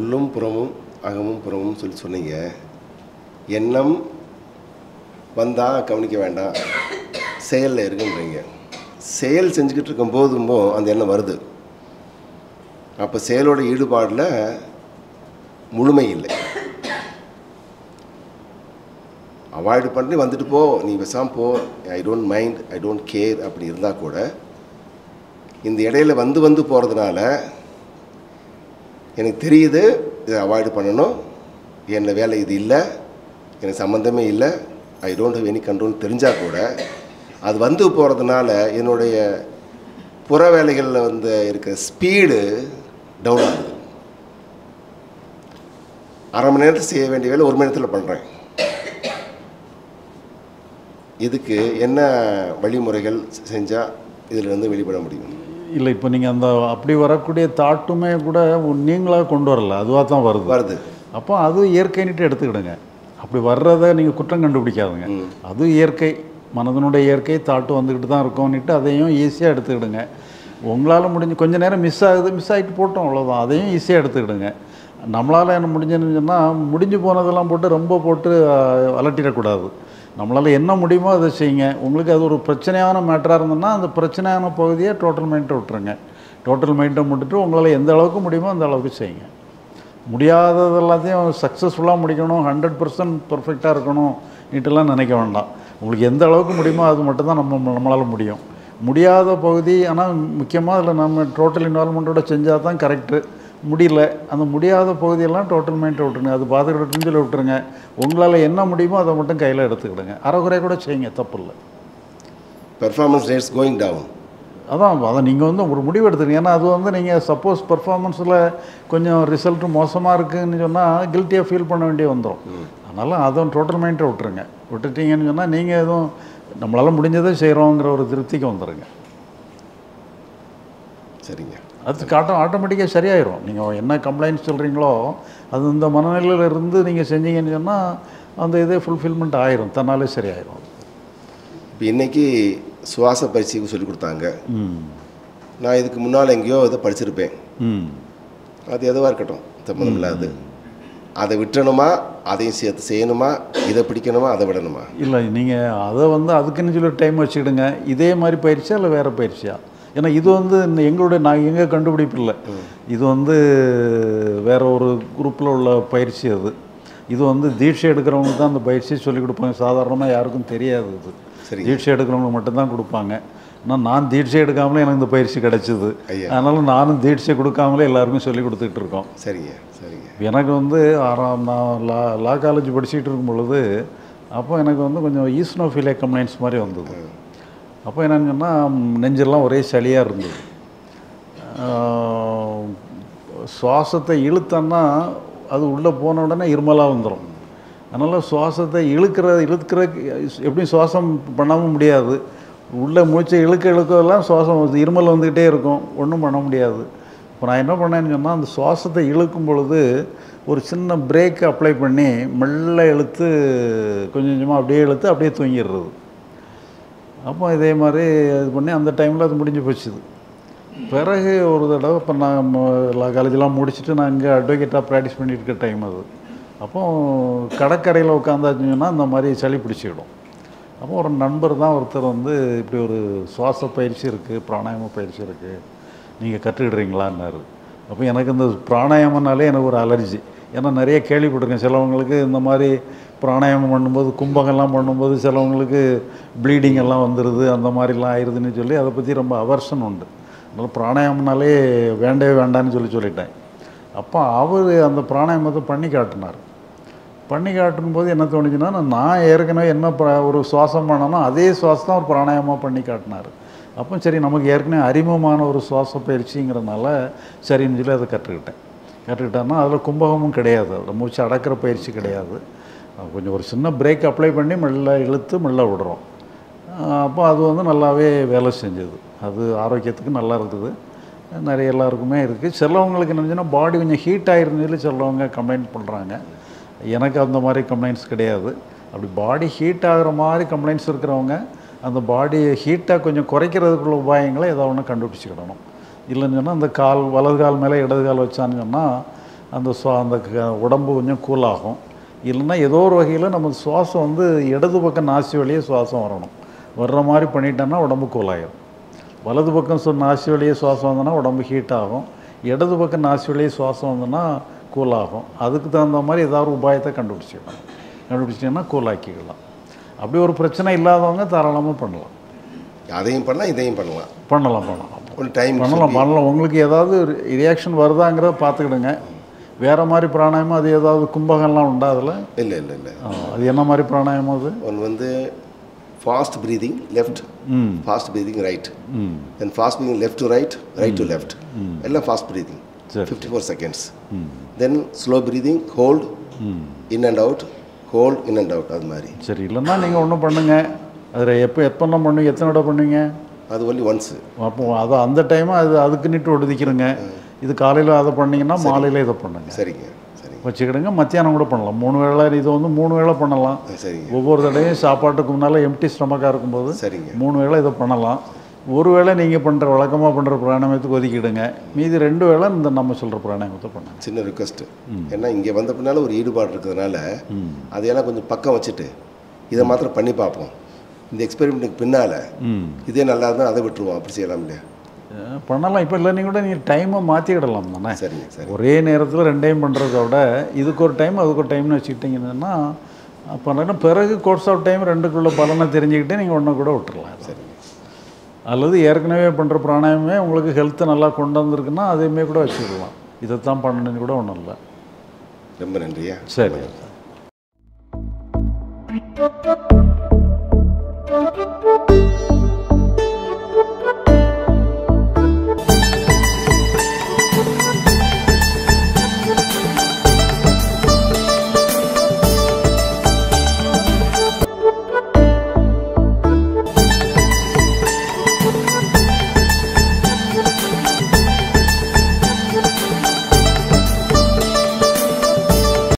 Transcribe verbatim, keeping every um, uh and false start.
உள்ளும் புறமும் அகமும் புறமும் சொல்லி சொன்னீங்க. எண்ணம் வந்தால் கவனிக்க வேண்டாம், செயலில் இருக்குன்றீங்க. செயல் செஞ்சுக்கிட்டு இருக்கும் போதும்போ அந்த எண்ணம் வருது. அப்போ செயலோட ஈடுபாடில் முழுமை இல்லை. அவாய்டு பண்ணி வந்துட்டு போ, நீ பேசாமல் போ, I don't mind, I don't care அப்படி இருந்தால் கூட இந்த இடையில வந்து வந்து போகிறதுனால எனக்கு தெரியுது இதை அவாய்டு பண்ணணும், என்ன வேலை இது இல்லை, எனக்கு சம்மந்தமே இல்லை, I don't have any control தெரிஞ்சால் கூட அது வந்து போகிறதுனால என்னுடைய புற வேலைகளில் வந்து இருக்கிற ஸ்பீடு டவுன் ஆகுது. அரை மணி நேரத்தில் செய்ய வேண்டிய வேலை ஒரு மணி நேரத்தில் பண்ணுறேன். இதுக்கு என்ன வழிமுறைகள் செஞ்சால் இதிலிருந்து வெளிப்பட முடியும்? இல்லை, இப்போ நீங்கள் அந்த அப்படி வரக்கூடிய தாட்டுமே கூட நீங்களாக கொண்டு வரல, அதுவாக தான் வருது வருது அப்போ அது இயற்கைன்னுட்டு எடுத்துக்கிடுங்க. அப்படி வர்றதை நீங்கள் குற்றம் கண்டுபிடிக்காதுங்க. அது இயற்கை, மனதனுடைய இயற்கை. தாட்டு வந்துக்கிட்டு தான் இருக்கோன்னுட்டு அதையும் ஈஸியாக எடுத்துக்கிடுங்க. உங்களால் முடிஞ்சு கொஞ்சம் நேரம் மிஸ் ஆகுது, மிஸ் ஆகிட்டு போட்டோம், அவ்வளோதான். அதையும் ஈஸியாக எடுத்துக்கிடுங்க. நம்மளால் என்ன முடிஞ்சுன்னு சொன்னால் முடிஞ்சு போனதெல்லாம் போட்டு ரொம்ப போட்டு அலட்டிடக்கூடாது. நம்மளால் என்ன முடியுமோ அதை செய்யுங்க. உங்களுக்கு அது ஒரு பிரச்சனையான மேட்டராக இருந்ததுன்னா அந்த பிரச்சனையான பகுதியை டோட்டல் மைண்டை விட்டுருங்க. டோட்டல் மைண்டை விட்டுட்டு உங்களால் எந்த அளவுக்கு முடியுமோ அந்த அளவுக்கு செய்யுங்க. முடியாதது எல்லாத்தையும் சக்ஸஸ்ஃபுல்லாக முடிக்கணும், ஹண்ட்ரட் பர்சன்ட் பர்ஃபெக்டாக இருக்கணும் நீட்டெல்லாம் நினைக்க வேண்டாம். உங்களுக்கு எந்த அளவுக்கு முடியுமோ அது மட்டும்தான் நம்ம நம்மளால் முடியும். முடியாத பகுதி ஆனால் முக்கியமாக அதில் நம்ம டோட்டல் இன்வால்மெண்ட்டோட செஞ்சால் தான் கரெக்டு. முடியல, அந்த முடியாத பகுதியெல்லாம் டோட்டல் மைண்டை விட்டுருங்க. அது பார்த்துக்கிட்டு சொல்லி விட்டுருங்க. உங்களால் என்ன முடியுமோ அதை மட்டும் கையில் எடுத்துக்கிடுங்க. அரைக்குறை கூட செய்யுங்க, தப்பு இல்லை. Performance rates going down. அதான் அதை நீங்கள் வந்து ஒரு முடிவு எடுத்துருங்க. ஏன்னா அது வந்து நீங்கள் சப்போஸ் பர்ஃபார்மன்ஸில் கொஞ்சம் ரிசல்ட் மோசமாக இருக்குதுன்னு சொன்னால் கில்ட்டியாக ஃபீல் பண்ண வேண்டிய வந்துடும். அதனால் அதுவும் டோட்டல் மைண்டை விட்டுருங்க. விட்டுட்டீங்கன்னு சொன்னால் நீங்கள் எதுவும் நம்மளால் முடிஞ்சதை செய்கிறோங்கிற ஒரு திருப்திக்கு வந்துடுங்க. சரிங்க. அது காட்டும் ஆட்டோமேட்டிக்காக சரியாயிடும். நீங்கள் என்ன கம்ப்ளைண்ட்ஸ் சொல்கிறீங்களோ அது இந்த மனநிலையில் இருந்து நீங்கள் செஞ்சீங்கன்னு சொன்னால் அந்த இதே ஃபுல்ஃபில்மெண்ட் ஆயிரும், தன்னாலே சரியாயிடும். இப்போ இன்றைக்கி சுவாச பயிற்சிக்கு சொல்லி கொடுத்தாங்க. நான் இதுக்கு முன்னால் எங்கேயோ இதை படிச்சிருப்பேன். அது எதுவாக இருக்கட்டும், சம்மந்தம் இல்லாது. அதை விட்டணுமா, அதையும் சேர்த்து செய்யணுமா, இதை பிடிக்கணுமா, அதை விடணுமா? இல்லை, நீங்கள் அதை வந்து அதுக்குன்னு சொல்லி டைம் வச்சுக்கிடுங்க. இதே மாதிரி பயிற்சியா இல்லை வேறு பயிற்சியா? ஏன்னா இது வந்து எங்களுடைய நான் எங்கே கண்டுபிடிப்பு இல்லை. இது வந்து வேறு ஒரு குரூப்பில் உள்ள பயிற்சி. அது இது வந்து தீட்சை எடுக்கிறவங்க தான் அந்த பயிற்சியை சொல்லிக் கொடுப்பாங்க. சாதாரணமாக யாருக்கும் தெரியாது. இது சரி, தீட்சை எடுக்கிறவங்க மட்டும்தான் கொடுப்பாங்க. ஆனால் நான் தீட்சை எடுக்காமலே எனக்கு இந்த பயிற்சி கிடச்சிது. அதனால் நானும் தீட்சை கொடுக்காமலே எல்லாருக்கும் சொல்லி கொடுத்துக்கிட்டு இருக்கோம். சரிங்க சரிங்க. எனக்கு வந்து ஆறாம் நான் லா லா காலேஜ் படிச்சுக்கிட்டு இருக்கும் பொழுது அப்போ எனக்கு வந்து கொஞ்சம் ஈஸ்னோஃபிலியா கம்ப்ளைண்ட்ஸ் மாதிரி வந்தது. அப்போ என்னன்னு சொன்னால் நெஞ்செல்லாம் ஒரே சளியாக இருந்தது. சுவாசத்தை இழுத்தோன்னா அது உள்ளே போன உடனே இருமலாக வந்துடும். அதனால் சுவாசத்தை இழுக்கிற இழுக்கிற எப்படியும் சுவாசம் பண்ணாமல் முடியாது. உள்ளே மூச்சை இழுக்க இழுக்கெல்லாம் சுவாசம் இருமல் வந்துக்கிட்டே இருக்கும், ஒன்றும் பண்ண முடியாது. இப்போ நான் என்ன பண்ணேன்னு சொன்னால் அந்த சுவாசத்தை இழுக்கும் பொழுது ஒரு சின்ன பிரேக் அப்ளை பண்ணி மெல்ல இழுத்து கொஞ்சம் கொஞ்சமாக அப்படியே இழுத்து அப்படியே தூங்கிடுறது. அப்போ இதே மாதிரி இது பண்ணி அந்த டைமில் அது முடிஞ்சு போச்சுது. பிறகு ஒரு தடவை இப்போ நான் எல்லா காலேஜெலாம் முடிச்சுட்டு நான் இங்கே அட்வொகேட்டாக ப்ராக்டிஸ் பண்ணிட்டு இருக்க டைம் அது. அப்போது கடற்கரையில் உட்காந்தாச்சுன்னா இந்த மாதிரி சளி பிடிச்சிக்கிடும். அப்போ ஒரு நண்பர் தான் ஒருத்தர் வந்து இப்படி ஒரு சுவாச பயிற்சி இருக்குது, பிராணாயாம பயிற்சி இருக்குது, நீங்கள் கற்றுக்கிடுறீங்களான்னாரு. அப்போ எனக்கு இந்த பிராணாயாமனாலே எனக்கு ஒரு அலர்ஜி. ஏன்னா நிறைய கேள்விப்பட்டிருக்கேன். சிலவங்களுக்கு இந்த மாதிரி பிராணாயாமம் பண்ணும்போது கும்பகம்லாம் பண்ணும்போது சிலவங்களுக்கு ப்ளீடிங் எல்லாம் வந்துடுது, அந்த மாதிரிலாம் ஆயிடுதுன்னு சொல்லி அதை பற்றி ரொம்ப அவர்ஷன் உண்டு. அதனால் பிராணாயாமனாலே வேண்டவே வேண்டான்னு சொல்லி சொல்லிட்டேன். அப்போ அவர் அந்த பிராணாயாமத்தை பண்ணி காட்டினார். பண்ணி காட்டும்போது என்ன தோணுச்சுன்னா நான் ஏற்கனவே என்ன ஒரு சுவாசம் பண்ணனோ அதே சுவாசம் ஒரு பிராணாயாமமாக பண்ணி காட்டினார். அப்போ சரி நமக்கு ஏற்கனவே அறிமுகமான ஒரு சுவாச பயிற்சிங்கிறதுனால சரின்னு சொல்லி அதை கற்றுக்கிட்டேன். கற்றுக்கிட்டேன்னா அதில் கும்பகமும் கிடையாது, அதில் மூச்சு அடக்கிற பயிற்சி கிடையாது. கொஞ்சம் ஒரு சின்ன பிரேக் அப்ளை பண்ணி மெல்ல இழுத்து மெல்ல விடுறோம். அப்போ அது வந்து நல்லாவே வேலை செஞ்சது. அது ஆரோக்கியத்துக்கு நல்லா இருக்குது. நிறைய எல்லாருக்குமே இருக்குது. சிலவங்களுக்கு என்னச்சுன்னா பாடி கொஞ்சம் ஹீட் ஆகிருந்துன்னு சொல்லி சிலவங்க கம்ப்ளைண்ட் பண்ணுறாங்க. எனக்கு அந்த மாதிரி கம்ப்ளைண்ட்ஸ் கிடையாது. அப்படி பாடி ஹீட் ஆகிற மாதிரி கம்ப்ளைண்ட்ஸ் இருக்கிறவங்க அந்த பாடி ஹீட்டாக கொஞ்சம் குறைக்கிறதுக்குள்ள உபாயங்களை ஏதோ ஒன்று கண்டுபிடிச்சிக்கிடணும். இல்லைன்னு சொன்னால் அந்த கால் வலது கால் மேலே இடது கால் வச்சான்னு சொன்னால் அந்த சுவா அந்த க- உடம்பு கொஞ்சம் கூலாகும். இல்லைன்னா ஏதோ ஒரு வகையில் நம்ம சுவாசம் வந்து இடது பக்கம் நாசி வழியே சுவாசம் வரணும். வர்ற மாதிரி பண்ணிட்டோன்னா உடம்பு கூலாயிடும். வலது பக்கம் சொ நாசி வழியே சுவாசம் வந்தோன்னா உடம்பு ஹீட் ஆகும். இடது பக்கம் நாசி வழியே சுவாசம் வந்தோன்னா கூலாகும். அதுக்கு தகுந்த மாதிரி ஏதாவது ஒரு உபாயத்தை கண்டுபிடிச்சிக்கலாம். கண்டுபிடிச்சிங்கன்னா கூலாக்கிக்கலாம். அப்படி ஒரு பிரச்சனை இல்லாதவங்க தாராளமாக பண்ணலாம். அதையும் பண்ணலாம், இதையும் பண்ணலாம். பண்ணலாம் பண்ணலாம் ஒரு டைம் பண்ணலாம் பண்ணலாம் உங்களுக்கு ஏதாவது ரியாக்ஷன் வருதாங்கிறத பார்த்துக்கிடுங்க. வேறு மாதிரி பிராணாயமம் அது ஏதாவது கும்பகம்லாம் உண்டா அதில்? இல்லை இல்லை இல்லை அது என்ன மாதிரி பிராணாயமம் அது? ஒன்று வந்து fast breathing left, hmm fast breathing right, hmm then fast breathing left to right, right to left, எல்லாம் ஃபாஸ்ட் ப்ரீதிங் சரி. Fifty four seconds. Hmm then slow breathing hold hmm in and out, hold in and out. அது மாதிரி சரி. இல்லைன்னா நீங்கள் ஒன்றும் பண்ணுங்க. அதில் எப்போ எப்போ பண்ணுவீங்க? எத்தனை விட பண்ணுவீங்க? அது ஒன்லி ஒன்ஸு. அப்போ அதை அந்த டைமை அது அதுக்கு நிட்டு ஒடுதிக்கிறங்க. இது காலையில் அதை பண்ணிங்கன்னா மாலையில் இதை பண்ணுங்க. சரிங்க சரிங்க வச்சுக்கிடுங்க. மத்தியானம் கூட பண்ணலாம். மூணு வேளை இது வந்து மூணு வேளை பண்ணலாம். சரிங்க ஒவ்வொரு தடையும் சாப்பாட்டுக்கு முன்னால் எம்டி ஸ்டமக்காக இருக்கும்போது சரிங்க மூணு வேளை இதை பண்ணலாம். ஒரு வேளை நீங்கள் பண்ணுற வழக்கமாக பண்ணுற பிராணாயமத்துக்கு ஒதுக்கிடுங்க. மீதி ரெண்டு வேளை இந்த நம்ம சொல்கிற பிராணாயமத்தை பண்ணுங்க. சின்ன ரிக்வஸ்ட்டு. ஏன்னா இங்கே வந்த பின்னால் ஒரு ஈடுபாடு இருக்கிறதுனால அதையெல்லாம் கொஞ்சம் பக்கம் வச்சுட்டு இதை மாத்திரம் பண்ணி பார்ப்போம். இந்த எக்ஸ்பெரிமெண்ட்டுக்கு பின்னால் ம் இதே நல்லா இருந்தால் அதை விட்டுருவோம். அப்படி செய்யலாம் இல்லையா? அஹ் பண்ணலாம். இப்போ இல்லை நீங்கள் கூட நீங்கள் டைமை மாற்றிக்கிடலாம் தானே. சரிங்க சரி ஒரே நேரத்தில் ரெண்டையும் பண்ணுறத விட இதுக்கு ஒரு டைம் அதுக்கு ஒரு டைம்னு வச்சுக்கிட்டிங்கன்னா அப்போ பிறகு கோர்ஸ் ஆஃப் டைம் ரெண்டுக்குள்ள பலனை தெரிஞ்சுக்கிட்டு நீங்கள் ஒன்றை கூட விட்டுறலாம். சரிங்க. அல்லது ஏற்கனவே பண்ணுற பிராணாயமே உங்களுக்கு ஹெல்த்தை நல்லா கொண்டு வந்திருக்குன்னா அதையுமே கூட வச்சுக்கலாம். இதைத்தான் பண்ணணுன்னு கூட ஒன்றும் இல்லை. ரொம்ப நன்றியா. சரி.